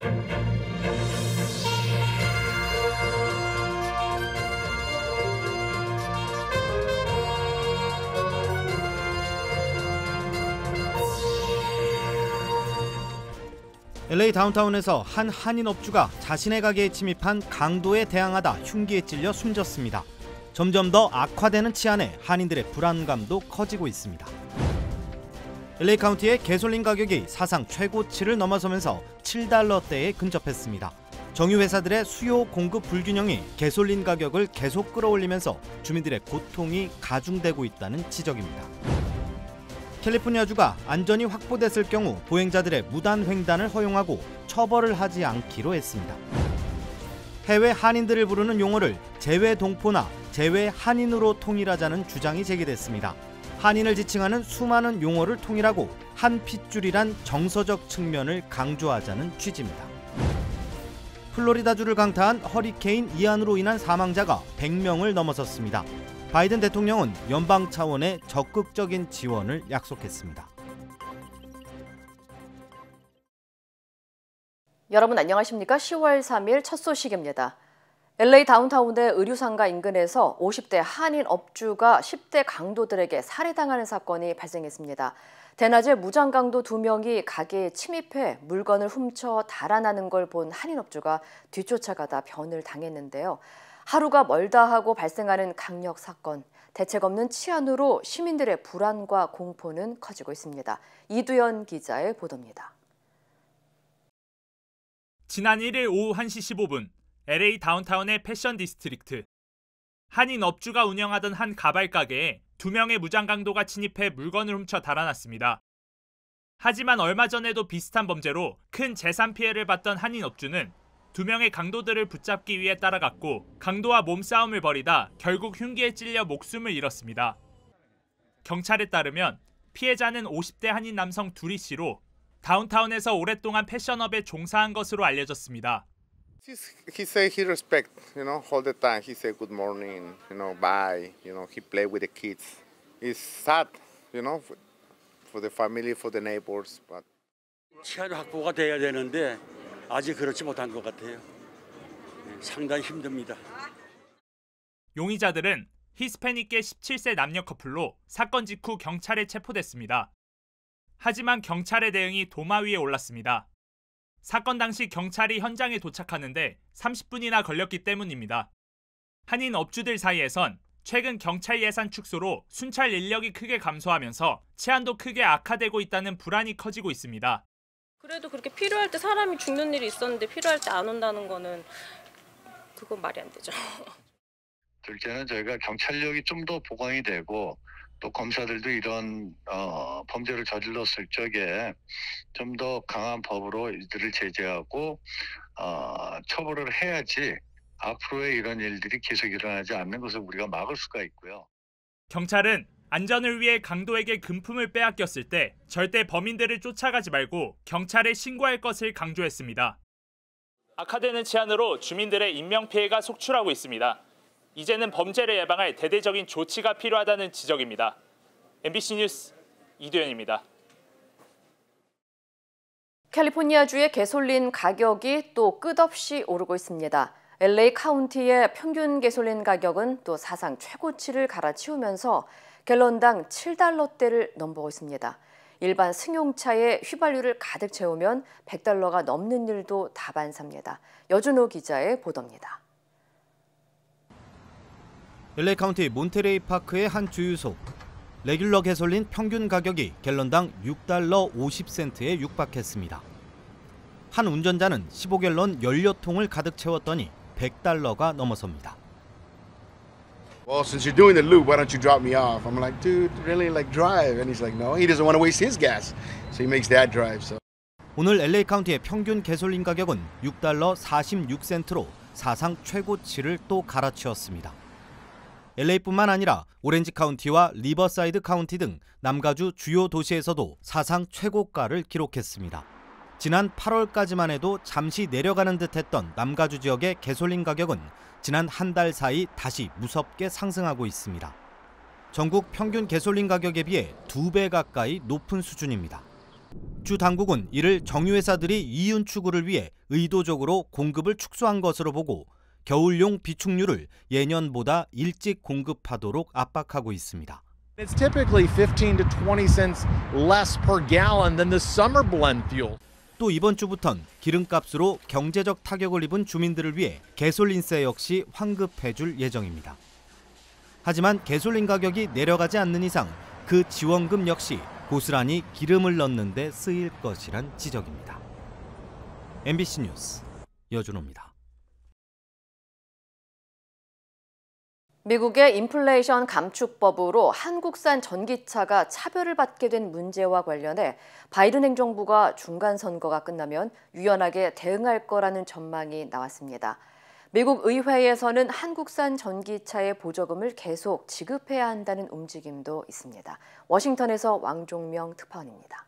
LA 다운타운에서 한 한인 업주가 자신의 가게에 침입한 강도에 대항하다 흉기에 찔려 숨졌습니다. 점점 더 악화되는 치안에 한인들의 불안감도 커지고 있습니다. LA 카운티의 개솔린 가격이 사상 최고치를 넘어서면서 $7대에 근접했습니다. 정유 회사들의 수요 공급 불균형이 개솔린 가격을 계속 끌어올리면서 주민들의 고통이 가중되고 있다는 지적입니다. 캘리포니아주가 안전이 확보됐을 경우 보행자들의 무단 횡단을 허용하고 처벌을 하지 않기로 했습니다. 해외 한인들을 부르는 용어를 재외 동포나 재외 한인으로 통일하자는 주장이 제기됐습니다. 한인을 지칭하는 수많은 용어를 통일하고 한 핏줄이란 정서적 측면을 강조하자는 취지입니다. 플로리다주를 강타한 허리케인 이안으로 인한 사망자가 100명을 넘어섰습니다. 바이든 대통령은 연방 차원의 적극적인 지원을 약속했습니다. 여러분 안녕하십니까? 10월 3일 첫 소식입니다. LA 다운타운의 의류상가 인근에서 50대 한인 업주가 10대 강도들에게 살해당하는 사건이 발생했습니다. 대낮에 무장강도 2명이 가게에 침입해 물건을 훔쳐 달아나는 걸 본 한인 업주가 뒤쫓아가다 변을 당했는데요. 하루가 멀다 하고 발생하는 강력 사건, 대책 없는 치안으로 시민들의 불안과 공포는 커지고 있습니다. 이두연 기자의 보도입니다. 지난 1일 오후 1시 15분, LA 다운타운의 패션 디스트릭트. 한인 업주가 운영하던 한 가발 가게에 2명의 무장강도가 침입해 물건을 훔쳐 달아났습니다. 하지만 얼마 전에도 비슷한 범죄로 큰 재산 피해를 봤던 한인 업주는 2명의 강도들을 붙잡기 위해 따라갔고 강도와 몸싸움을 벌이다 결국 흉기에 찔려 목숨을 잃었습니다. 경찰에 따르면 피해자는 50대 한인 남성 두리 씨로 다운타운에서 오랫동안 패션업에 종사한 것으로 알려졌습니다. He said he respect, all the time. He said good morning, bye, he play with the kids. It's sad, for the family, for the neighbors. But 치안 확보가 돼야 되는데 아직 그렇지 못한 것 같아요. 상당히 힘듭니다. 용의자들은 히스패닉계 17세 남녀 커플로 사건 직후 경찰에 체포됐습니다. 하지만 경찰의 대응이 도마 위에 올랐습니다. 사건 당시 경찰이 현장에 도착하는데 30분이나 걸렸기 때문입니다. 한인 업주들 사이에선 최근 경찰 예산 축소로 순찰 인력이 크게 감소하면서 치안도 크게 악화되고 있다는 불안이 커지고 있습니다. 그래도 그렇게 필요할 때 사람이 죽는 일이 있었는데 필요할 때 안 온다는 거는 그건 말이 안 되죠. 둘째는 저희가 경찰력이 좀 더 보강이 되고 또 검사들도 이런 범죄를 저질렀을 적에 좀 더 강한 법으로 이들을 제재하고 처벌을 해야지 앞으로의 이런 일들이 계속 일어나지 않는 것을 우리가 막을 수가 있고요. 경찰은 안전을 위해 강도에게 금품을 빼앗겼을 때 절대 범인들을 쫓아가지 말고 경찰에 신고할 것을 강조했습니다. 악화되는 치안으로 주민들의 인명피해가 속출하고 있습니다. 이제는 범죄를 예방할 대대적인 조치가 필요하다는 지적입니다. MBC 뉴스 이두현입니다. 캘리포니아주의 개솔린 가격이 또 끝없이 오르고 있습니다. LA 카운티의 평균 개솔린 가격은 또 사상 최고치를 갈아치우면서 갤런당 $7대를 넘보고 있습니다. 일반 승용차에 휘발유를 가득 채우면 $100가 넘는 일도 다반사입니다. 여준호 기자의 보도입니다. LA 카운티 몬테레이 파크의 한 주유소. 레귤러 개솔린 평균 가격이 갤런당 $6.50에 육박했습니다. 한 운전자는 15갤런 연료통을 가득 채웠더니 $100가 넘어섭니다. Well, since you're doing the loop, why don't you drop me off? I'm like, dude, really, drive? And he's like, no, he doesn't want to waste his gas. So he makes that drive. So. 오늘 LA 카운티의 평균 개솔린 가격은 $6.46로 사상 최고치를 또 갈아치웠습니다. LA뿐만 아니라 오렌지 카운티와 리버사이드 카운티 등 남가주 주요 도시에서도 사상 최고가를 기록했습니다. 지난 8월까지만 해도 잠시 내려가는 듯했던 남가주 지역의 개솔린 가격은 지난 한 달 사이 다시 무섭게 상승하고 있습니다. 전국 평균 개솔린 가격에 비해 2배 가까이 높은 수준입니다. 주 당국은 이를 정유회사들이 이윤 추구를 위해 의도적으로 공급을 축소한 것으로 보고 겨울용 비축류를 예년보다 일찍 공급하도록 압박하고 있습니다. It's typically 15 to 20 cents less per gallon than the summer blend fuel. 또 이번 주부턴 기름값으로 경제적 타격을 입은 주민들을 위해 가솔린세 역시 환급해줄 예정입니다. 하지만 가솔린 가격이 내려가지 않는 이상 그 지원금 역시 고스란히 기름을 넣는 데 쓰일 것이란 지적입니다. MBC 뉴스 여준호입니다. 미국의 인플레이션 감축법으로 한국산 전기차가 차별을 받게 된 문제와 관련해 바이든 행정부가 중간 선거가 끝나면 유연하게 대응할 거라는 전망이 나왔습니다. 미국 의회에서는 한국산 전기차의 보조금을 계속 지급해야 한다는 움직임도 있습니다. 워싱턴에서 왕종명 특파원입니다.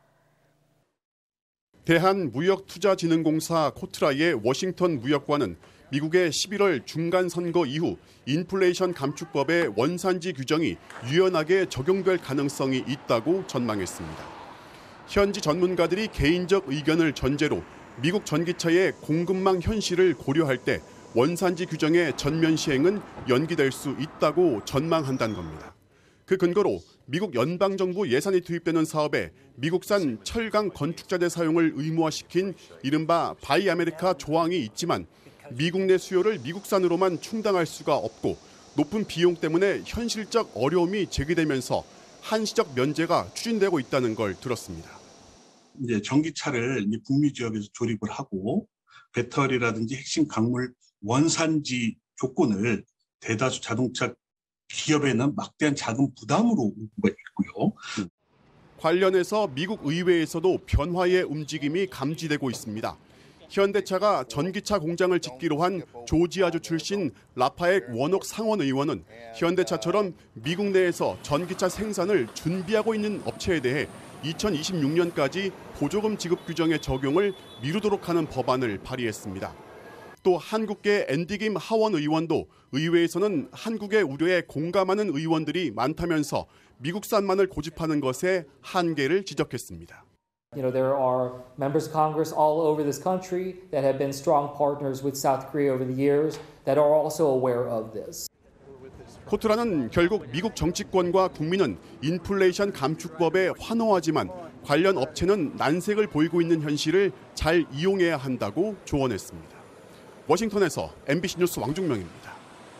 대한무역투자진흥공사 코트라의 워싱턴 무역관은 미국의 11월 중간선거 이후 인플레이션 감축법의 원산지 규정이 유연하게 적용될 가능성이 있다고 전망했습니다. 현지 전문가들이 개인적 의견을 전제로 미국 전기차의 공급망 현실을 고려할 때 원산지 규정의 전면 시행은 연기될 수 있다고 전망한다는 겁니다. 그 근거로 미국 연방정부 예산이 투입되는 사업에 미국산 철강 건축자재 사용을 의무화시킨 이른바 바이 아메리카 조항이 있지만 미국 내 수요를 미국산으로만 충당할 수가 없고 높은 비용 때문에 현실적 어려움이 제기되면서 한시적 면제가 추진되고 있다는 걸 들었습니다. 이제 전기차를 이제 북미 지역에서 조립을 하고 배터리라든지 핵심 광물 원산지 조건을 대다수 자동차 기업에는 막대한 자금 부담으로 있고요. 관련해서 미국 의회에서도 변화의 움직임이 감지되고 있습니다. 현대차가 전기차 공장을 짓기로 한 조지아주 출신 라파엑 워녹 상원 의원은 현대차처럼 미국 내에서 전기차 생산을 준비하고 있는 업체에 대해 2026년까지 보조금 지급 규정의 적용을 미루도록 하는 법안을 발의했습니다. 또 한국계 앤디김 하원 의원도 의회에서는 한국의 우려에 공감하는 의원들이 많다면서 미국산만을 고집하는 것에 한계를 지적했습니다. There are members of Congress all over this country that have been strong partners with South Korea over the years that are also aware of this. 코트라는 결국 미국 정치권과 국민은 인플레이션 감축법에 환호하지만 관련 업체는 난색을 보이고 있는 현실을 잘 이용해야 한다고 조언했습니다. 워싱턴에서 MBC 뉴스 왕중명입니다.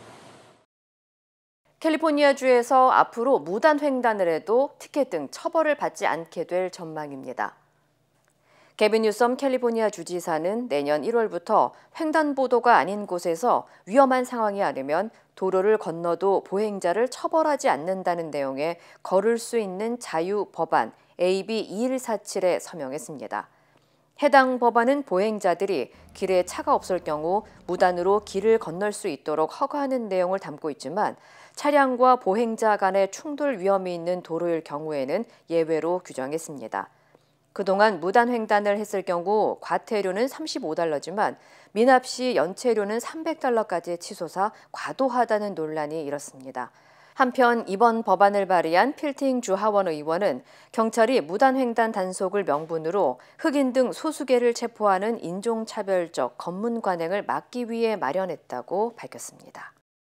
캘리포니아주에서 앞으로 무단 횡단을 해도 티켓 등 처벌을 받지 않게 될 전망입니다. 게빈 뉴섬 캘리포니아 주지사는 내년 1월부터 횡단보도가 아닌 곳에서 위험한 상황이 아니면 도로를 건너도 보행자를 처벌하지 않는다는 내용의 걸을 수 있는 자유 법안 AB 2147에 서명했습니다. 해당 법안은 보행자들이 길에 차가 없을 경우 무단으로 길을 건널 수 있도록 허가하는 내용을 담고 있지만 차량과 보행자 간의 충돌 위험이 있는 도로일 경우에는 예외로 규정했습니다. 그동안 무단 횡단을 했을 경우 과태료는 $35지만 미납 시 연체료는 $300까지 치솟아 과도하다는 논란이 일었습니다. 한편 이번 법안을 발의한 필팅 주 하원 의원은 경찰이 무단 횡단 단속을 명분으로 흑인 등 소수계를 체포하는 인종차별적 검문 관행을 막기 위해 마련했다고 밝혔습니다.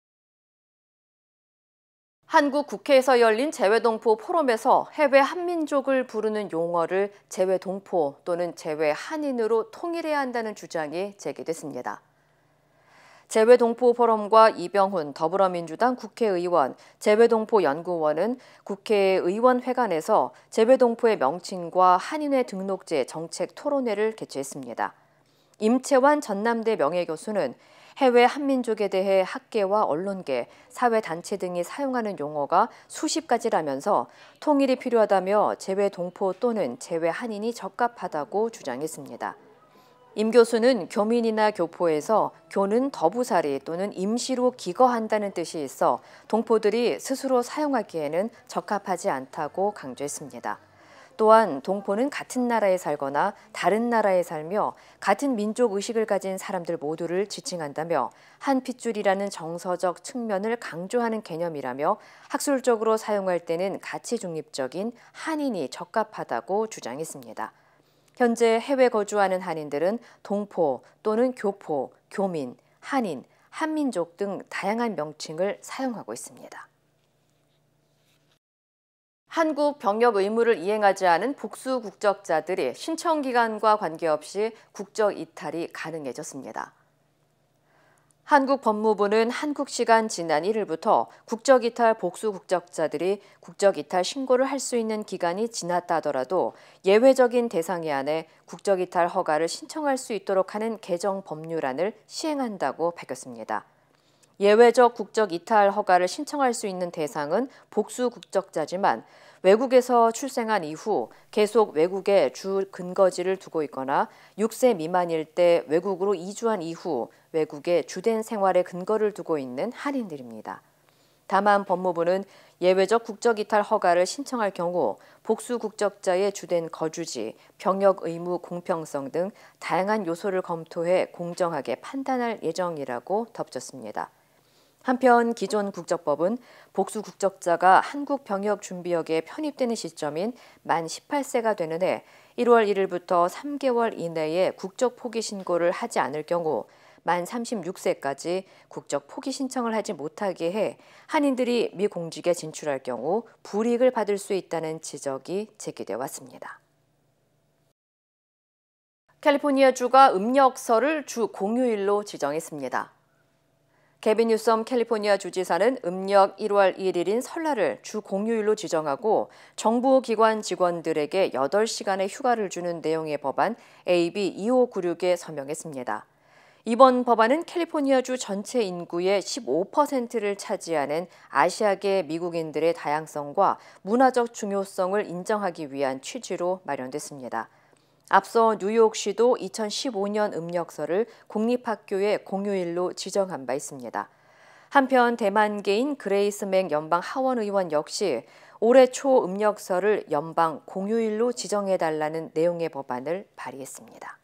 한국 국회에서 열린 재외동포 포럼에서 해외 한민족을 부르는 용어를 재외동포 또는 재외한인으로 통일해야 한다는 주장이 제기됐습니다. 재외동포 포럼과 이병훈 더불어민주당 국회의원, 재외동포 연구원은 국회의원회관에서 재외동포의 명칭과 한인회 등록제 정책 토론회를 개최했습니다. 임채환 전남대 명예교수는 해외 한민족에 대해 학계와 언론계, 사회단체 등이 사용하는 용어가 수십 가지라면서 통일이 필요하다며 재외동포 또는 재외한인이 적합하다고 주장했습니다. 임 교수는 교민이나 교포에서 교는 더부살이 또는 임시로 기거한다는 뜻이 있어 동포들이 스스로 사용하기에는 적합하지 않다고 강조했습니다. 또한 동포는 같은 나라에 살거나 다른 나라에 살며 같은 민족 의식을 가진 사람들 모두를 지칭한다며 한 핏줄이라는 정서적 측면을 강조하는 개념이라며 학술적으로 사용할 때는 가치 중립적인 한인이 적합하다고 주장했습니다. 현재 해외 거주하는 한인들은 동포 또는 교포, 교민, 한인, 한민족 등 다양한 명칭을 사용하고 있습니다. 한국 병역 의무를 이행하지 않은 복수 국적자들이 신청 기간과 관계없이 국적 이탈이 가능해졌습니다. 한국 법무부는 한국 시간 지난 1일부터 국적 이탈 복수 국적자들이 국적 이탈 신고를 할 수 있는 기간이 지났다 하더라도 예외적인 대상에 한해 국적 이탈 허가를 신청할 수 있도록 하는 개정 법률안을 시행한다고 밝혔습니다. 예외적 국적 이탈 허가를 신청할 수 있는 대상은 복수 국적자지만 외국에서 출생한 이후 계속 외국에 주 근거지를 두고 있거나 6세 미만일 때 외국으로 이주한 이후 외국에 주된 생활의 근거를 두고 있는 한인들입니다. 다만 법무부는 예외적 국적 이탈 허가를 신청할 경우 복수 국적자의 주된 거주지, 병역 의무 공평성 등 다양한 요소를 검토해 공정하게 판단할 예정이라고 덧붙였습니다. 한편 기존 국적법은 복수 국적자가 한국 병역 준비역에 편입되는 시점인 만 18세가 되는 해 1월 1일부터 3개월 이내에 국적 포기 신고를 하지 않을 경우 만 36세까지 국적 포기 신청을 하지 못하게 해 한인들이 미 공직에 진출할 경우 불이익을 받을 수 있다는 지적이 제기돼 왔습니다. 캘리포니아주가 음력설을 주 공휴일로 지정했습니다. 게빈 뉴섬 캘리포니아 주지사는 음력 1월 1일인 설날을 주 공휴일로 지정하고 정부 기관 직원들에게 8시간의 휴가를 주는 내용의 법안 AB 2596에 서명했습니다. 이번 법안은 캘리포니아주 전체 인구의 15%를 차지하는 아시아계 미국인들의 다양성과 문화적 중요성을 인정하기 위한 취지로 마련됐습니다. 앞서 뉴욕시도 2015년 음력설을 공립학교의 공휴일로 지정한 바 있습니다. 한편 대만계인 그레이스 맥 연방 하원 의원 역시 올해 초 음력설을 연방 공휴일로 지정해달라는 내용의 법안을 발의했습니다.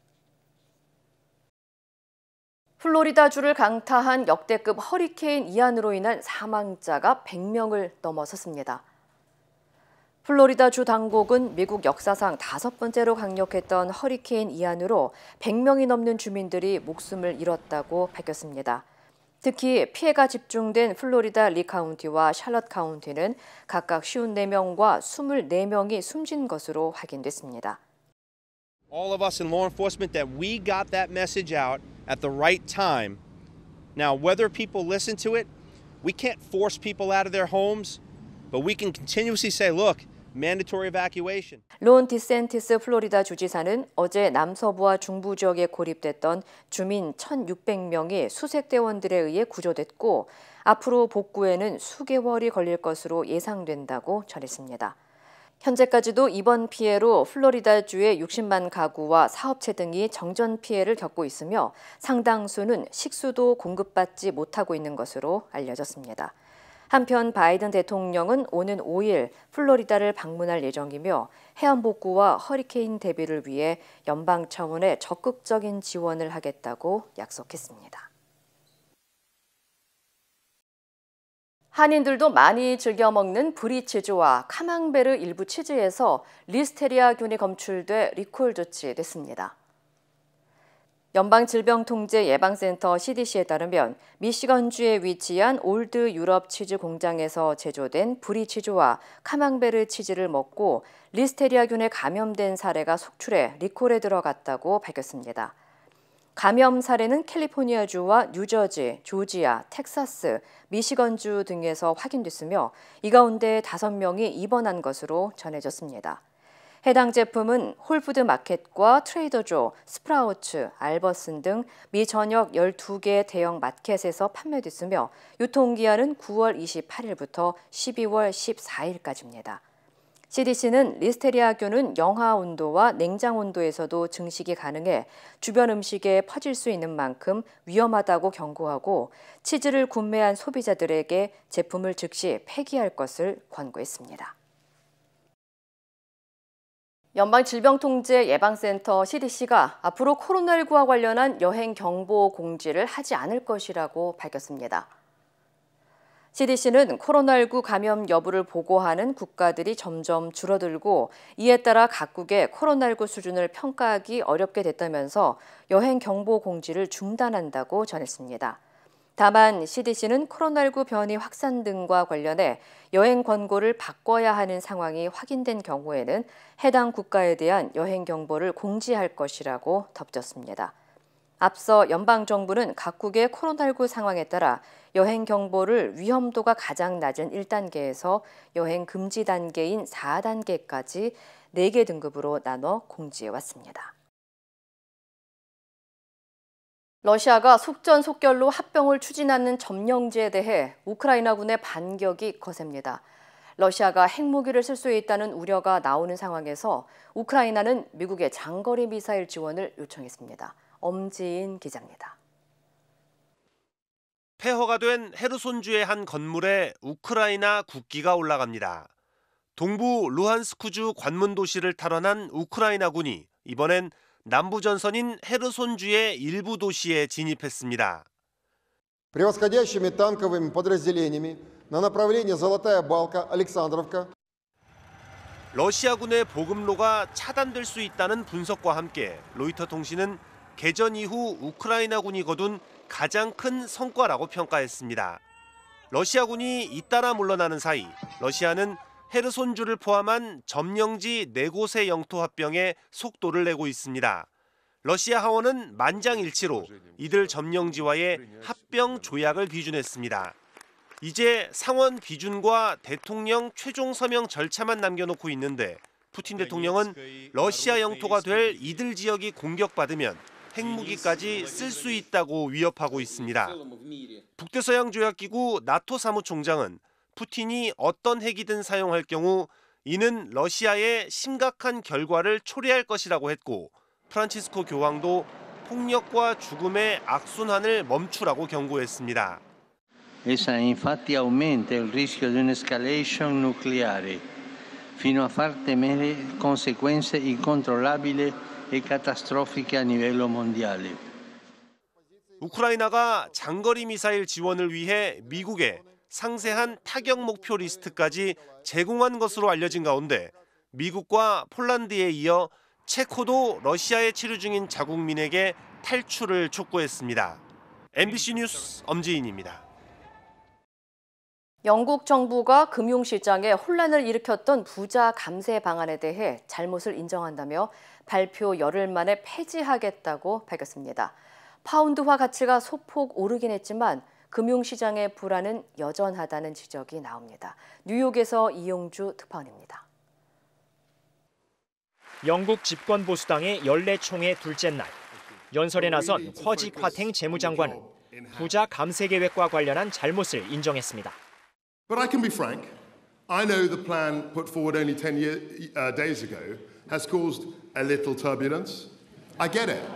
플로리다주를 강타한 역대급 허리케인 이안으로 인한 사망자가 100명을 넘어섰습니다. 플로리다주 당국은 미국 역사상 5번째로 강력했던 허리케인 이안으로 100명이 넘는 주민들이 목숨을 잃었다고 밝혔습니다. 특히 피해가 집중된 플로리다 리 카운티와 샬럿 카운티는 각각 54명과 24명이 숨진 것으로 확인됐습니다. All of us in law enforcement that we got that message out at the right time. Now, whether people listen to it, we can't force people out of their homes, but we can continuously say, look, mandatory evacuation. 론 디센티스 플로리다 주지사는 어제 남서부와 중부 지역에 고립됐던 주민 1,600명이 수색대원들에 의해 구조됐고 앞으로 복구에는 수개월이 걸릴 것으로 예상된다고 전했습니다. 현재까지도 이번 피해로 플로리다주의 60만 가구와 사업체 등이 정전 피해를 겪고 있으며 상당수는 식수도 공급받지 못하고 있는 것으로 알려졌습니다. 한편 바이든 대통령은 오는 5일 플로리다를 방문할 예정이며 해안 복구와 허리케인 대비를 위해 연방 차원의 적극적인 지원을 하겠다고 약속했습니다. 한인들도 많이 즐겨 먹는 브리치즈와 카망베르 일부 치즈에서 리스테리아균이 검출돼 리콜 조치됐습니다. 연방질병통제예방센터 CDC에 따르면 미시건주에 위치한 올드 유럽 치즈 공장에서 제조된 브리치즈와 카망베르 치즈를 먹고 리스테리아균에 감염된 사례가 속출해 리콜에 들어갔다고 밝혔습니다. 감염 사례는 캘리포니아주와 뉴저지, 조지아, 텍사스, 미시건주 등에서 확인됐으며 이 가운데 5명이 입원한 것으로 전해졌습니다. 해당 제품은 홀푸드 마켓과 트레이더조, 스프라우츠, 알버슨 등 미 전역 12개 대형 마켓에서 판매됐으며 유통기한은 9월 28일부터 12월 14일까지입니다. CDC는 리스테리아균은 영하 온도와 냉장 온도에서도 증식이 가능해 주변 음식에 퍼질 수 있는 만큼 위험하다고 경고하고 치즈를 구매한 소비자들에게 제품을 즉시 폐기할 것을 권고했습니다. 연방질병통제예방센터 CDC가 앞으로 코로나19와 관련한 여행 경보 공지를 하지 않을 것이라고 밝혔습니다. CDC는 코로나19 감염 여부를 보고하는 국가들이 점점 줄어들고 이에 따라 각국의 코로나19 수준을 평가하기 어렵게 됐다면서 여행 경보 공지를 중단한다고 전했습니다. 다만 CDC는 코로나19 변이 확산 등과 관련해 여행 권고를 바꿔야 하는 상황이 확인된 경우에는 해당 국가에 대한 여행 경보를 공지할 것이라고 덧붙였습니다. 앞서 연방정부는 각국의 코로나19 상황에 따라 여행 경보를 위험도가 가장 낮은 1단계에서 여행 금지 단계인 4단계까지 4개 등급으로 나눠 공지해왔습니다. 러시아가 속전속결로 합병을 추진하는 점령지에 대해 우크라이나군의 반격이 거셉니다. 러시아가 핵무기를 쓸 수 있다는 우려가 나오는 상황에서 우크라이나는 미국의 장거리 미사일 지원을 요청했습니다. 엄지인 기자입니다. 폐허가 된 헤르손주의 한 건물에 우크라이나 국기가 올라갑니다. 동부 루한스크주 관문 도시를 탈환한 우크라이나군이 이번엔 남부 전선인 헤르손주의 일부 도시에 진입했습니다. Превосходящими танковыми подразделениями на направлении Золотая Балка, Александровка. 러시아군의 보급로가 차단될 수 있다는 분석과 함께 로이터 통신은 개전 이후 우크라이나군이 거둔 가장 큰 성과라고 평가했습니다. 러시아군이 잇따라 물러나는 사이 러시아는 헤르손주를 포함한 점령지 4곳의 영토 합병에 속도를 내고 있습니다. 러시아 하원은 만장일치로 이들 점령지와의 합병 조약을 비준했습니다. 이제 상원 비준과 대통령 최종 서명 절차만 남겨놓고 있는데 푸틴 대통령은 러시아 영토가 될 이들 지역이 공격받으면 핵무기까지 쓸 수 있다고 위협하고 있습니다. 북대서양 조약기구 나토 사무총장은 푸틴이 어떤 핵이든 사용할 경우 이는 러시아의 심각한 결과를 초래할 것이라고 했고 프란치스코 교황도 폭력과 죽음의 악순환을 멈추라고 경고했습니다. Essa infatti aumenta il rischio di un'escalation nucleare fino a far temere conseguenze incontrollabili e catastrofiche a livello mondiale. 우크라이나가 장거리 미사일 지원을 위해 미국에 상세한 타격 목표 리스트까지 제공한 것으로 알려진 가운데 미국과 폴란드에 이어 체코도 러시아에 체류 중인 자국민에게 탈출을 촉구했습니다. MBC 뉴스 엄지인입니다. 영국 정부가 금융시장에 혼란을 일으켰던 부자 감세 방안에 대해 잘못을 인정한다며 발표 열흘 만에 폐지하겠다고 밝혔습니다. 파운드화 가치가 소폭 오르긴 했지만 금융시장의 불안은 여전하다는 지적이 나옵니다. 뉴욕에서 이용주 특파원입니다. 영국 집권보수당의 연례총회 둘째 날, 연설에 나선 쿼지 콰탱 재무장관은 부자 감세 계획과 관련한 잘못을 인정했습니다. But I can be frank. I know the plan put forward only 10 days ago has caused a little turbulence. I get it.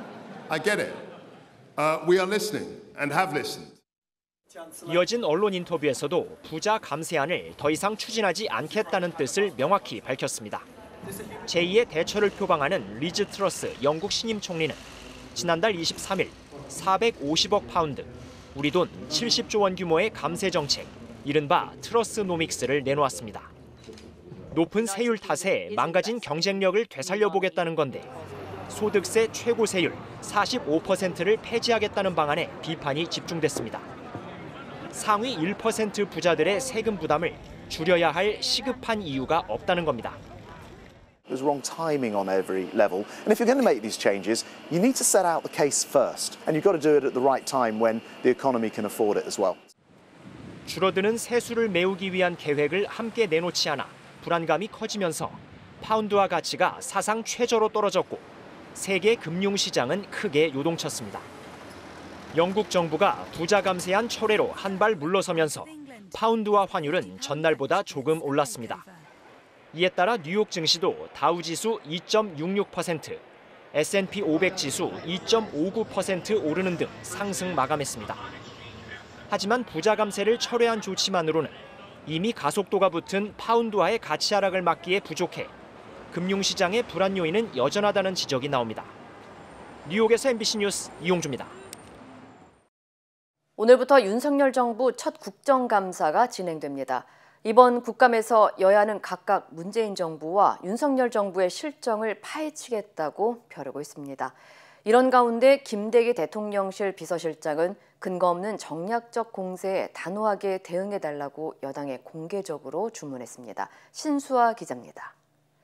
We are listening and have listened. 이어진 언론 인터뷰에서도 부자 감세안을 더 이상 추진하지 않겠다는 뜻을 명확히 밝혔습니다. 제2의 대처를 표방하는 리즈 트러스 영국 신임 총리는 지난달 23일 450억 파운드, 우리 돈 70조 원 규모의 감세 정책, 이른바 트러스노믹스를 내놓았습니다. 높은 세율 탓에 망가진 경쟁력을 되살려보겠다는 건데 소득세 최고 세율 45%를 폐지하겠다는 방안에 비판이 집중됐습니다. 상위 1% 부자들의 세금 부담을 줄여야 할 시급한 이유가 없다는 겁니다. There's wrong timing on every level. And if you're going to make these changes, you need to set out the case first. And you've got to do it at the right time when the economy can afford it as well. 줄어드는 세수를 메우기 위한 계획을 함께 내놓지 않아 불안감이 커지면서 파운드화 가치가 사상 최저로 떨어졌고 세계 금융시장은 크게 요동쳤습니다. 영국 정부가 부자 감세안 철회로 한 발 물러서면서 파운드화 환율은 전날보다 조금 올랐습니다. 이에 따라 뉴욕 증시도 다우지수 2.66%, S&P 500 지수 2.59% 오르는 등 상승 마감했습니다. 하지만 부자 감세를 철회한 조치만으로는 이미 가속도가 붙은 파운드화의 가치 하락을 막기에 부족해 금융시장의 불안 요인은 여전하다는 지적이 나옵니다. 뉴욕에서 MBC 뉴스 이용주입니다. 오늘부터 윤석열 정부 첫 국정감사가 진행됩니다. 이번 국감에서 여야는 각각 문재인 정부와 윤석열 정부의 실정을 파헤치겠다고 벼르고 있습니다. 이런 가운데 김대기 대통령실 비서실장은 근거 없는 정략적 공세에 단호하게 대응해달라고 여당에 공개적으로 주문했습니다. 신수아 기자입니다.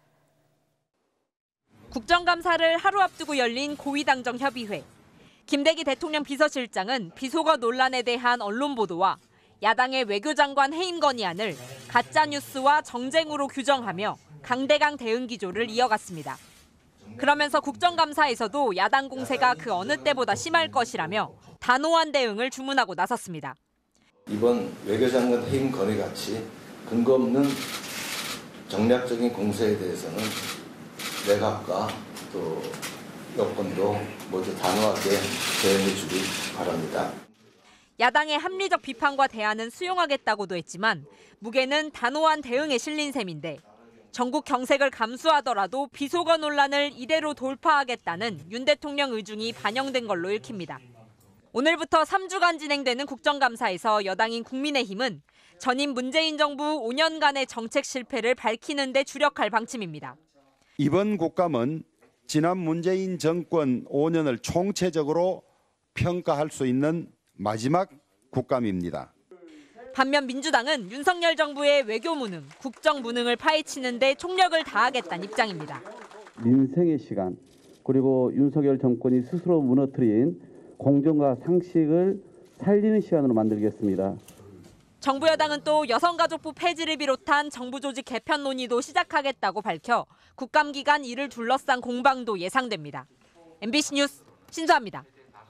국정감사를 하루 앞두고 열린 고위당정협의회. 김대기 대통령 비서실장은 비속어 논란에 대한 언론 보도와 야당의 외교장관 해임 건의안을 가짜뉴스와 정쟁으로 규정하며 강대강 대응 기조를 이어갔습니다. 그러면서 국정감사에서도 야당 공세가 그 어느 때보다 심할 것이라며 단호한 대응을 주문하고 나섰습니다. 이번 외교장관 해임 건의같이 근거 없는 정략적인 공세에 대해서는 내각과 또 여권도 모두 단호하게 대응해 주길 바랍니다. 야당의 합리적 비판과 대안은 수용하겠다고도 했지만 무게는 단호한 대응에 실린 셈인데 전국 경색을 감수하더라도 비속어 논란을 이대로 돌파하겠다는 윤 대통령 의중이 반영된 걸로 읽힙니다. 오늘부터 3주간 진행되는 국정감사에서 여당인 국민의힘은 전임 문재인 정부 5년간의 정책 실패를 밝히는 데 주력할 방침입니다. 이번 국감은 지난 문재인 정권 5년을 총체적으로 평가할 수 있는 마지막 국감입니다. 반면 민주당은 윤석열 정부의 외교 무능, 국정 무능을 파헤치는 데 총력을 다하겠다는 입장입니다. 민생의 시간, 그리고 윤석열 정권이 스스로 무너뜨린 공정과 상식을 살리는 시간으로 만들겠습니다. 정부 여당은 또 여성가족부 폐지를 비롯한 정부 조직 개편 논의도 시작하겠다고 밝혀 국감 기간 이를 둘러싼 공방도 예상됩니다. MBC 뉴스 신수아입니다.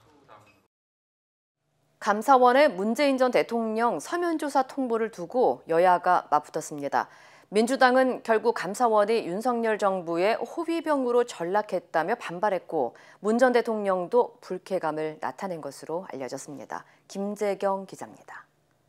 감사원의 문재인 전 대통령 서면 조사 통보를 두고 여야가 맞붙었습니다. 민주당은 결국 감사원이 윤석열 정부의 호위병으로 전락했다며 반발했고 문 전 대통령도 불쾌감을 나타낸 것으로 알려졌습니다. 김재경 기자입니다.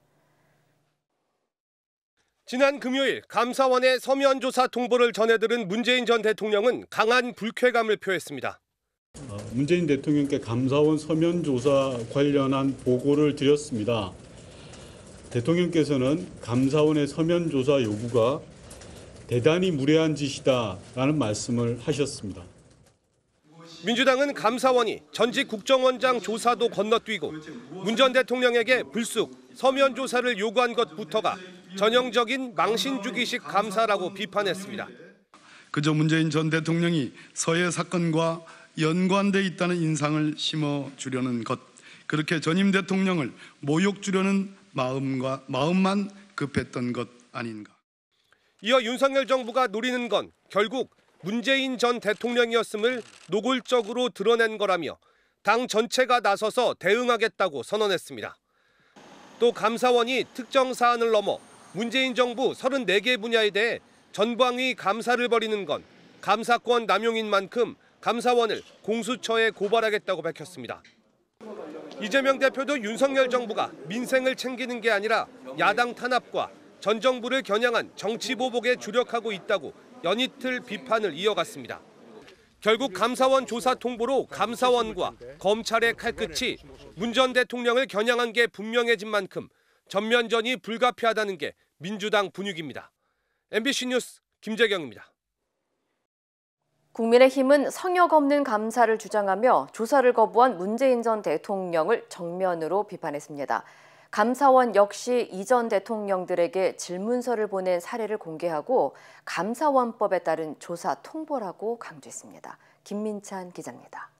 지난 금요일 감사원의 서면 조사 통보를 전해들은 문재인 전 대통령은 강한 불쾌감을 표했습니다. 문재인 대통령께 감사원 서면 조사 관련한 보고를 드렸습니다. 대통령께서는 감사원의 서면 조사 요구가 대단히 무례한 짓이다라는 말씀을 하셨습니다. 민주당은 감사원이 전직 국정원장 조사도 건너뛰고 문 전 대통령에게 불쑥 서면 조사를 요구한 것부터가 전형적인 망신주기식 감사라고 비판했습니다. 그저 문재인 전 대통령이 서해 사건과 연관돼 있다는 인상을 심어주려는 것, 그렇게 전임 대통령을 모욕 주려는 마음만 급했던 것 아닌가. 이어 윤석열 정부가 노리는 건 결국 문재인 전 대통령이었음을 노골적으로 드러낸 거라며 당 전체가 나서서 대응하겠다고 선언했습니다. 또 감사원이 특정 사안을 넘어 문재인 정부 34개 분야에 대해 전방위 감사를 벌이는 건 감사권 남용인 만큼 감사원을 공수처에 고발하겠다고 밝혔습니다. 이재명 대표도 윤석열 정부가 민생을 챙기는 게 아니라 야당 탄압과 전 정부를 겨냥한 정치 보복에 주력하고 있다고 연이틀 비판을 이어갔습니다. 결국 감사원 조사 통보로 감사원과 검찰의 칼끝이 문 전 대통령을 겨냥한 게 분명해진 만큼 전면전이 불가피하다는 게 민주당 분위기입니다. MBC 뉴스 김재경입니다. 국민의힘은 성역 없는 감사를 주장하며 조사를 거부한 문재인 전 대통령을 정면으로 비판했습니다. 감사원 역시 이전 대통령들에게 질문서를 보낸 사례를 공개하고 감사원법에 따른 조사 통보라고 강조했습니다. 김민찬 기자입니다.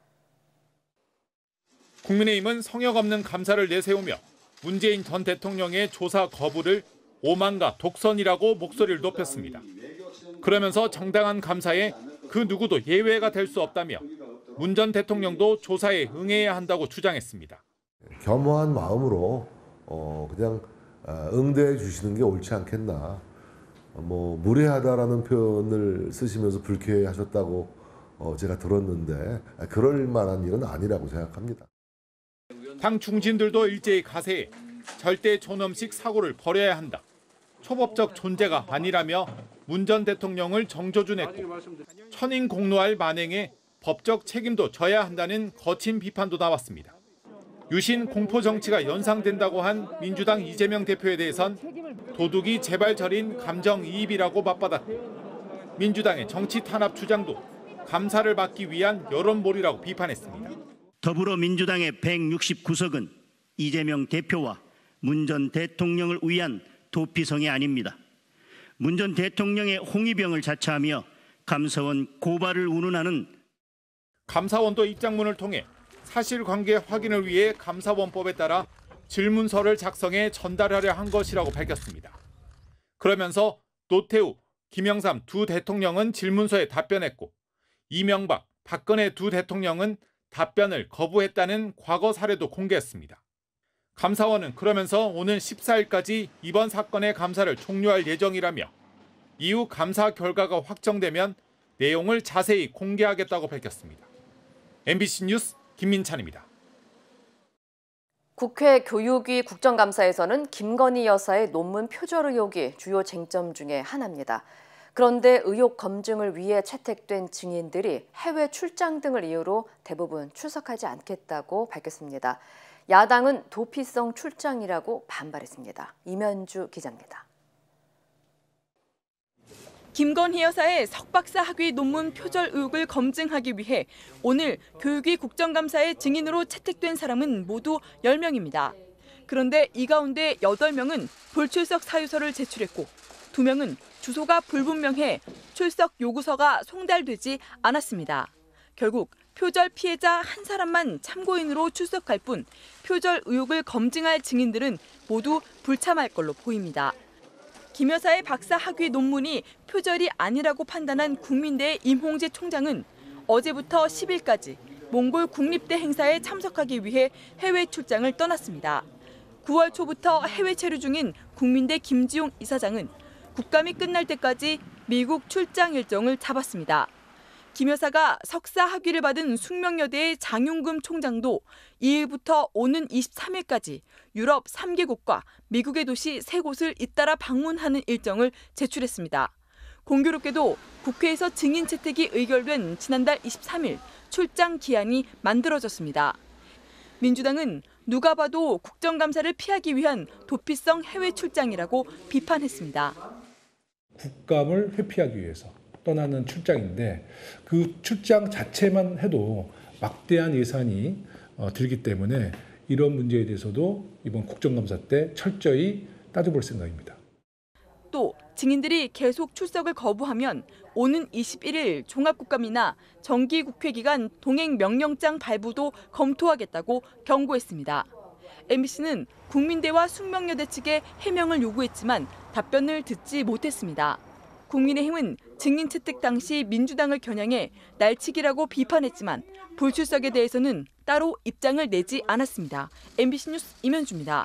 국민의힘은 성역 없는 감사를 내세우며 문재인 전 대통령의 조사 거부를 오만과 독선이라고 목소리를 높였습니다. 그러면서 정당한 감사에 그 누구도 예외가 될 수 없다며 문 전 대통령도 조사에 응해야 한다고 주장했습니다. 겸허한 마음으로 그냥 응대해 주시는 게 옳지 않겠나. 무례하다라는 표현을 쓰시면서 불쾌하셨다고 제가 들었는데 그럴 만한 일은 아니라고 생각합니다. 당 중진들도 일제히 가세해 절대 존엄식 사고를 버려야 한다. 초법적 존재가 아니라며 문 전 대통령을 정조준했고 천인 공노할 만행에 법적 책임도 져야 한다는 거친 비판도 나왔습니다. 유신 공포 정치가 연상된다고 한 민주당 이재명 대표에 대해선 도둑이 제발저린 감정이입이라고 맞받았고 민주당의 정치 탄압 주장도 감사를 받기 위한 여론몰이라고 비판했습니다. 더불어민주당의 169석은 이재명 대표와 문 전 대통령을 위한 도피성이 아닙니다. 문 전 대통령의 홍위병을 자처하며 감사원 고발을 운운하는 감사원도 입장문을 통해 사실관계 확인을 위해 감사원법에 따라 질문서를 작성해 전달하려 한 것이라고 밝혔습니다. 그러면서 노태우, 김영삼 두 대통령은 질문서에 답변했고 이명박, 박근혜 두 대통령은 답변을 거부했다는 과거 사례도 공개했습니다. 감사원은 그러면서 오는 14일까지 이번 사건의 감사를 종료할 예정이라며 이후 감사 결과가 확정되면 내용을 자세히 공개하겠다고 밝혔습니다. MBC 뉴스 김민찬입니다. 국회 교육위 국정감사에서는 김건희 여사의 논문 표절 의혹이 주요 쟁점 중에 하나입니다. 그런데 의혹 검증을 위해 채택된 증인들이 해외 출장 등을 이유로 대부분 출석하지 않겠다고 밝혔습니다. 야당은 도피성 출장이라고 반발했습니다. 이면주 기자입니다. 김건희 여사의 석박사 학위 논문 표절 의혹을 검증하기 위해 오늘 교육위 국정감사에 증인으로 채택된 사람은 모두 10명입니다. 그런데 이 가운데 8명은 불출석 사유서를 제출했고 2명은 주소가 불분명해 출석 요구서가 송달되지 않았습니다. 결국 표절 피해자 한 사람만 참고인으로 출석할 뿐 표절 의혹을 검증할 증인들은 모두 불참할 걸로 보입니다. 김 여사의 박사 학위 논문이 표절이 아니라고 판단한 국민대의 임홍재 총장은 어제부터 10일까지 몽골 국립대 행사에 참석하기 위해 해외 출장을 떠났습니다. 9월 초부터 해외 체류 중인 국민대 김지용 이사장은 국감이 끝날 때까지 미국 출장 일정을 잡았습니다. 김 여사가 석사 학위를 받은 숙명여대의 장용금 총장도 2일부터 오는 23일까지 유럽 3개국과 미국의 도시 3곳을 잇따라 방문하는 일정을 제출했습니다. 공교롭게도 국회에서 증인 채택이 의결된 지난달 23일 출장 기한이 만들어졌습니다. 민주당은 누가 봐도 국정감사를 피하기 위한 도피성 해외 출장이라고 비판했습니다. 국감을 회피하기 위해서 떠나는 출장인데 그 출장 자체만 해도 막대한 예산이 들기 때문에 이런 문제에 대해서도 이번 국정감사 때 철저히 따져볼 생각입니다. 또 증인들이 계속 출석을 거부하면 오는 21일 종합국감이나 정기국회 기간 동행 명령장 발부도 검토하겠다고 경고했습니다. MBC는 국민대와 숙명여대 측에 해명을 요구했지만 답변을 듣지 못했습니다. 국민의힘은 증인 채택 당시 민주당을 겨냥해 날치기라고 비판했지만 불출석에 대해서는 따로 입장을 내지 않았습니다. MBC 뉴스 이면주입니다.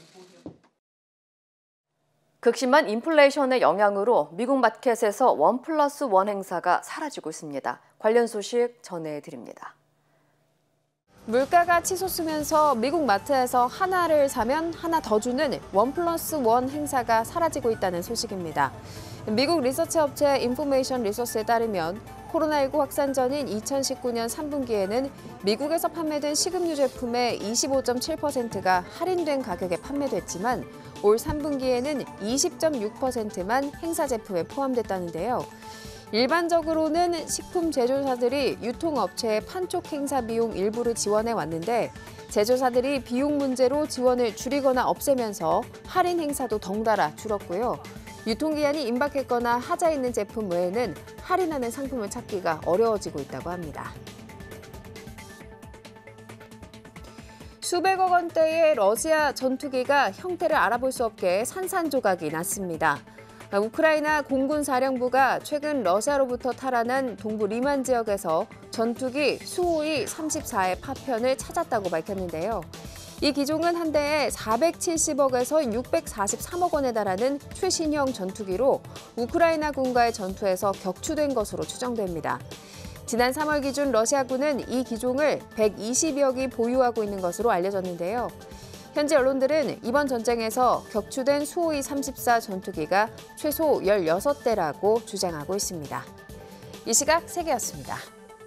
극심한 인플레이션의 영향으로 미국 마켓에서 1+1 행사가 사라지고 있습니다. 관련 소식 전해드립니다. 물가가 치솟으면서 미국 마트에서 하나를 사면 하나 더 주는 1+1 행사가 사라지고 있다는 소식입니다. 미국 리서치 업체 인포메이션 리소스에 따르면 코로나19 확산 전인 2019년 3분기에는 미국에서 판매된 식음료 제품의 25.7%가 할인된 가격에 판매됐지만 올 3분기에는 20.6%만 행사 제품에 포함됐다는데요. 일반적으로는 식품 제조사들이 유통업체의 판촉 행사 비용 일부를 지원해 왔는데 제조사들이 비용 문제로 지원을 줄이거나 없애면서 할인 행사도 덩달아 줄었고요. 유통기한이 임박했거나 하자 있는 제품 외에는 할인하는 상품을 찾기가 어려워지고 있다고 합니다. 수백억 원대의 러시아 전투기가 형태를 알아볼 수 없게 산산조각이 났습니다. 우크라이나 공군사령부가 최근 러시아로부터 탈환한 동부 리만 지역에서 전투기 수호이 34의 파편을 찾았다고 밝혔는데요. 이 기종은 한 대에 470억에서 643억 원에 달하는 최신형 전투기로 우크라이나군과의 전투에서 격추된 것으로 추정됩니다. 지난 3월 기준 러시아군은 이 기종을 120여기 보유하고 있는 것으로 알려졌는데요. 현지 언론들은 이번 전쟁에서 격추된 수호이 34 전투기가 최소 16대라고 주장하고 있습니다. 이 시각 세계였습니다.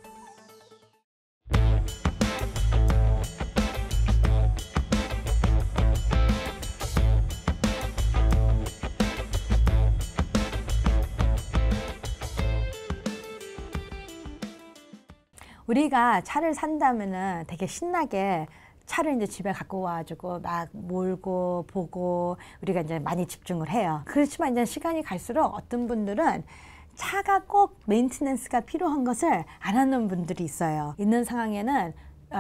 우리가 차를 산다면은 되게 신나게 차를 이제 집에 갖고 와가지고 막 몰고 보고 우리가 이제 많이 집중을 해요. 그렇지만 이제 시간이 갈수록 어떤 분들은 차가 꼭 메인테넌스가 필요한 것을 안 하는 분들이 있어요. 있는 상황에는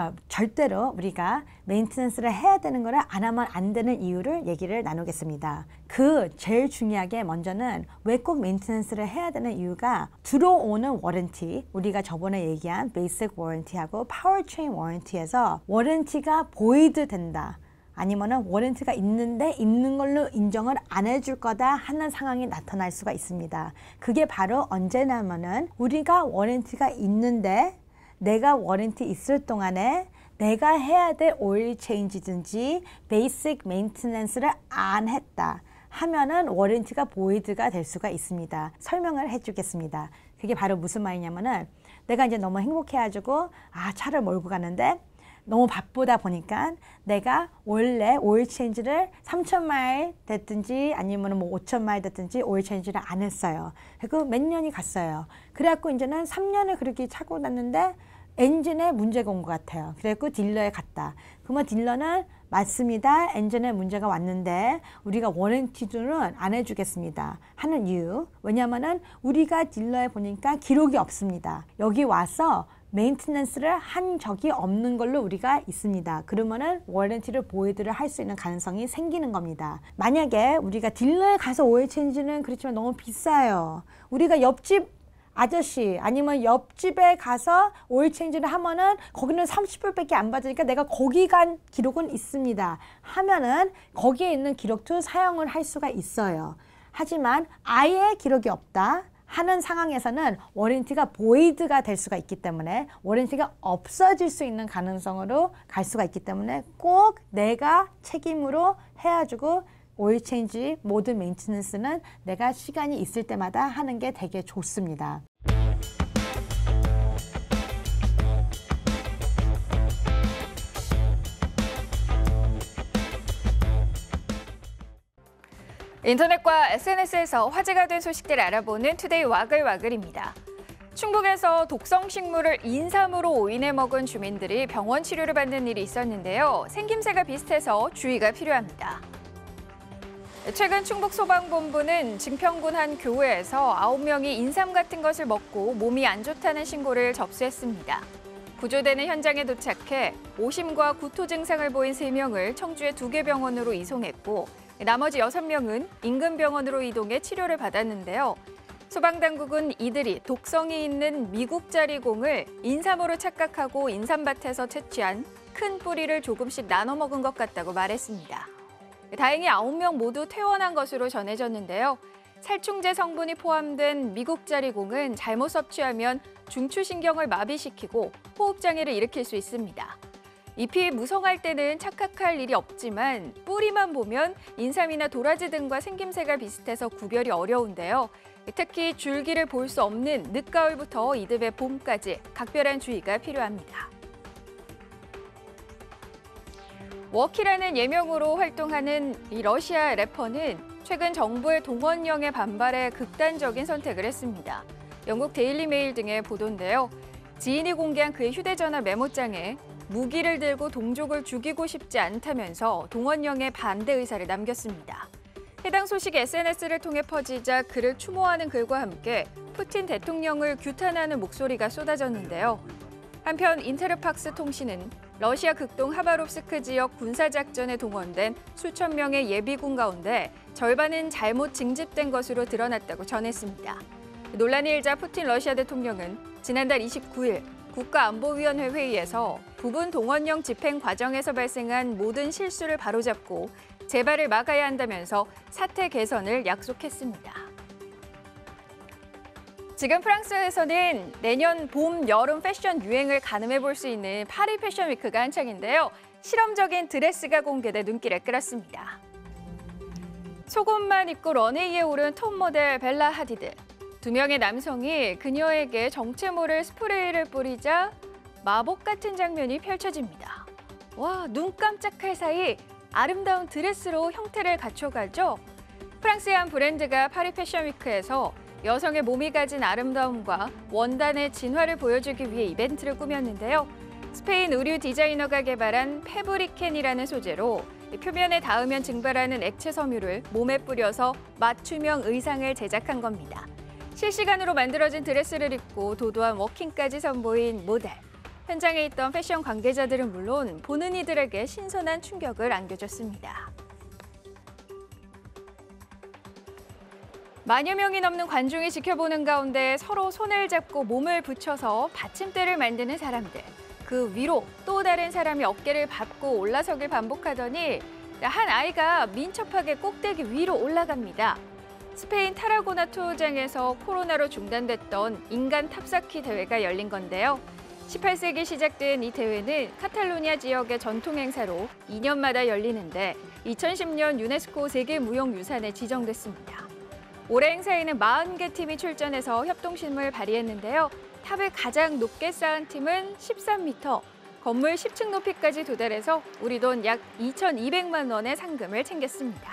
절대로 우리가 메인테넌스를 해야 되는 거를 안 하면 안 되는 이유를 얘기를 나누겠습니다. 제일 중요하게 먼저는 왜 꼭 메인테넌스를 해야 되는 이유가 들어오는 워런티, 우리가 저번에 얘기한 베이직 워런티하고 파워트레인 워런티에서 워런티가 보이드 된다. 아니면은 워런티가 있는데 있는 걸로 인정을 안 해줄 거다 하는 상황이 나타날 수가 있습니다. 그게 바로 언제냐면은 우리가 워런티가 있는데 내가 워런티 있을 동안에 내가 해야 될 오일 체인지든지 베이직 메인테넌스를 안 했다 하면은 워런티가 보이드가 될 수가 있습니다. 설명을 해주겠습니다. 그게 바로 무슨 말이냐면은 내가 이제 너무 행복해가지고 차를 몰고 가는데 너무 바쁘다 보니까 내가 원래 오일 체인지를 3,000마일 됐든지 아니면 5,000마일 됐든지 오일 체인지를 안 했어요. 그리고 몇 년이 갔어요. 그래갖고 이제는 3년을 그렇게 차고 났는데 엔진에 문제가 온 것 같아요. 그래갖고 딜러에 갔다. 그러면 딜러는 맞습니다. 엔진에 문제가 왔는데 우리가 워런티는 안 해주겠습니다. 하는 이유. 왜냐하면은 우리가 딜러에 보니까 기록이 없습니다. 여기 와서 메인테넌스를 한 적이 없는 걸로 우리가 있습니다. 그러면은 워런티를 보이드를 할 수 있는 가능성이 생기는 겁니다. 만약에 우리가 딜러에 가서 오일 체인지는 그렇지만 너무 비싸요. 우리가 옆집 아저씨 아니면 옆집에 가서 오일 체인지를 하면은 거기는 30불밖에 안 받으니까 내가 거기 간 기록은 있습니다. 하면은 거기에 있는 기록도 사용을 할 수가 있어요. 하지만 아예 기록이 없다 하는 상황에서는 워런티가 보이드가 될 수가 있기 때문에 워런티가 없어질 수 있는 가능성으로 갈 수가 있기 때문에 꼭 내가 책임으로 해가지고 오일 체인지 모든 메인테넌스는 내가 시간이 있을 때마다 하는 게 되게 좋습니다. 인터넷과 SNS에서 화제가 된 소식들을 알아보는 투데이 와글와글입니다. 충북에서 독성식물을 인삼으로 오인해 먹은 주민들이 병원 치료를 받는 일이 있었는데요. 생김새가 비슷해서 주의가 필요합니다. 최근 충북소방본부는 증평군 한 교회에서 9명이 인삼 같은 것을 먹고 몸이 안 좋다는 신고를 접수했습니다. 구조대는 현장에 도착해 오심과 구토 증상을 보인 3명을 청주의 2개 병원으로 이송했고 나머지 6명은 인근 병원으로 이동해 치료를 받았는데요. 소방당국은 이들이 독성이 있는 미국자리공을 인삼으로 착각하고 인삼밭에서 채취한 큰 뿌리를 조금씩 나눠 먹은 것 같다고 말했습니다. 다행히 9명 모두 퇴원한 것으로 전해졌는데요. 살충제 성분이 포함된 미국자리공은 잘못 섭취하면 중추신경을 마비시키고 호흡장애를 일으킬 수 있습니다. 잎이 무성할 때는 착각할 일이 없지만 뿌리만 보면 인삼이나 도라지 등과 생김새가 비슷해서 구별이 어려운데요. 특히 줄기를 볼 수 없는 늦가을부터 이듬해 봄까지 각별한 주의가 필요합니다. 워키라는 예명으로 활동하는 이 러시아 래퍼는 최근 정부의 동원령에 반발해 극단적인 선택을 했습니다. 영국 데일리 메일 등의 보도인데요. 지인이 공개한 그의 휴대전화 메모장에 무기를 들고 동족을 죽이고 싶지 않다면서 동원령에 반대 의사를 남겼습니다. 해당 소식이 SNS를 통해 퍼지자 그를 추모하는 글과 함께 푸틴 대통령을 규탄하는 목소리가 쏟아졌는데요. 한편 인테르팍스 통신은 러시아 극동 하바롭스크 지역 군사작전에 동원된 수천 명의 예비군 가운데 절반은 잘못 징집된 것으로 드러났다고 전했습니다. 논란이 일자 푸틴 러시아 대통령은 지난달 29일 국가안보위원회 회의에서 부분 동원령 집행 과정에서 발생한 모든 실수를 바로잡고 재발을 막아야 한다면서 사태 개선을 약속했습니다. 지금 프랑스에서는 내년 봄, 여름 패션 유행을 가늠해 볼 수 있는 파리 패션 위크가 한창인데요. 실험적인 드레스가 공개돼 눈길을 끌었습니다. 속옷만 입고 런웨이에 오른 톱 모델 벨라 하디드. 2명의 남성이 그녀에게 정체 모를 스프레이를 뿌리자 마법 같은 장면이 펼쳐집니다. 와, 눈 깜짝할 사이 아름다운 드레스로 형태를 갖춰가죠. 프랑스의 한 브랜드가 파리 패션 위크에서 여성의 몸이 가진 아름다움과 원단의 진화를 보여주기 위해 이벤트를 꾸몄는데요. 스페인 의류 디자이너가 개발한 페브리켄이라는 소재로 표면에 닿으면 증발하는 액체 섬유를 몸에 뿌려서 맞춤형 의상을 제작한 겁니다. 실시간으로 만들어진 드레스를 입고 도도한 워킹까지 선보인 모델. 현장에 있던 패션 관계자들은 물론 보는 이들에게 신선한 충격을 안겨줬습니다. 만여 명이 넘는 관중이 지켜보는 가운데 서로 손을 잡고 몸을 붙여서 받침대를 만드는 사람들. 그 위로 또 다른 사람이 어깨를 밟고 올라서길 반복하더니 한 아이가 민첩하게 꼭대기 위로 올라갑니다. 스페인 타라고나 투어장에서 코로나로 중단됐던 인간 탑쌓기 대회가 열린 건데요. 18세기 시작된 이 대회는 카탈루니아 지역의 전통 행사로 2년마다 열리는데 2010년 유네스코 세계무형유산에 지정됐습니다. 올해 행사에는 40개 팀이 출전해서 협동심을 발휘했는데요. 탑을 가장 높게 쌓은 팀은 13m, 건물 10층 높이까지 도달해서 우리 돈 약 2,200만 원의 상금을 챙겼습니다.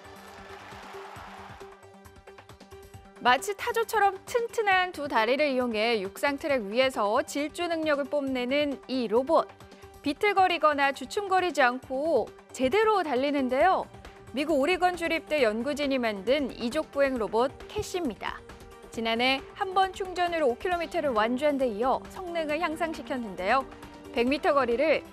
마치 타조처럼 튼튼한 두 다리를 이용해 육상 트랙 위에서 질주 능력을 뽐내는 이 로봇. 비틀거리거나 주춤거리지 않고 제대로 달리는데요. 미국 오리건 주립대 연구진이 만든 이족보행 로봇 캐시입니다. 지난해 한 번 충전으로 5km를 완주한 데 이어 성능을 향상시켰는데요. 100m 거리를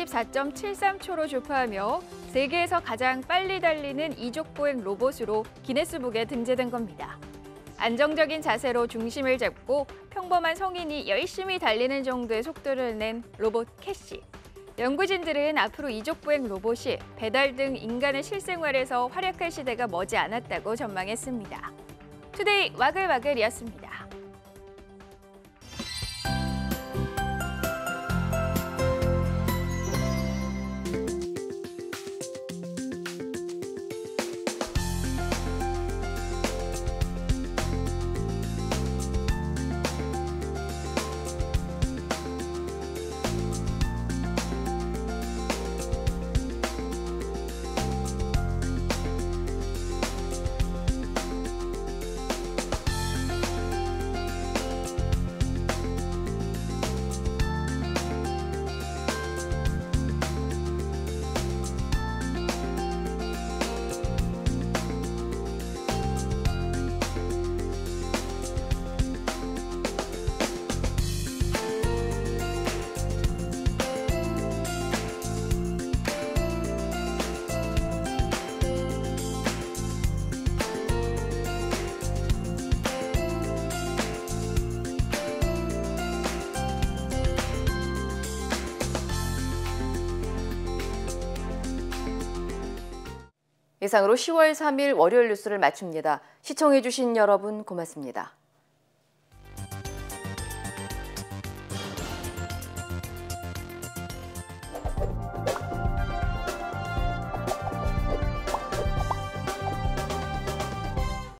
24.73초로 주파하며 세계에서 가장 빨리 달리는 이족보행 로봇으로 기네스북에 등재된 겁니다. 안정적인 자세로 중심을 잡고 평범한 성인이 열심히 달리는 정도의 속도를 낸 로봇 캐시. 연구진들은 앞으로 이족보행 로봇이 배달 등 인간의 실생활에서 활약할 시대가 머지않았다고 전망했습니다. 투데이 와글와글이었습니다. 이상으로 10월 3일 월요일 뉴스를 마칩니다. 시청해주신 여러분 고맙습니다.